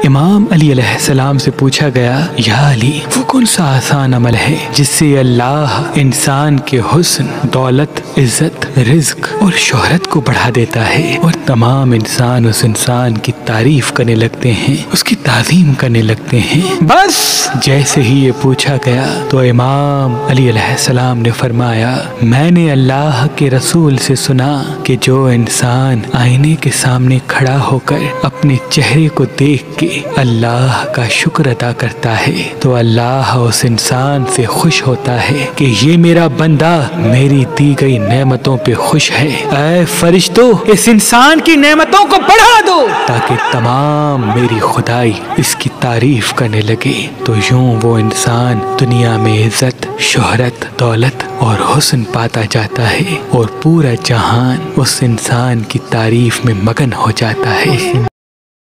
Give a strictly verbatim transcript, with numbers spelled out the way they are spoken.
इमाम अली अलैहिस्सलाम से पूछा गया, या अली, वो कौन सा आसान अमल है जिससे अल्लाह इंसान के हुस्न, दौलत, इज्जत, रिज्क और शोहरत को बढ़ा देता है और तमाम इंसान उस इंसान की तारीफ करने लगते हैं, उसकी ताज़ीम करने लगते हैं। बस जैसे ही ये पूछा गया तो इमाम अली अलैहिस्सलाम ने फरमाया, मैंने अल्लाह के रसूल से सुना कि जो इंसान आईने के सामने खड़ा होकर अपने चेहरे को देख के अल्लाह का शुक्र अदा करता है तो अल्लाह उस इंसान से खुश होता है कि ये मेरा बंदा मेरी दी गई नेमतों पे खुश है। ऐ फरिश्तों, इस इंसान की नेमतों को बढ़ा दो ताकि तमाम मेरी खुदाई इसकी तारीफ करने लगे। तो यूं वो इंसान दुनिया में इज्जत, शोहरत, दौलत और हुस्न पाता जाता है और पूरा जहान उस इंसान की तारीफ में मगन हो जाता है।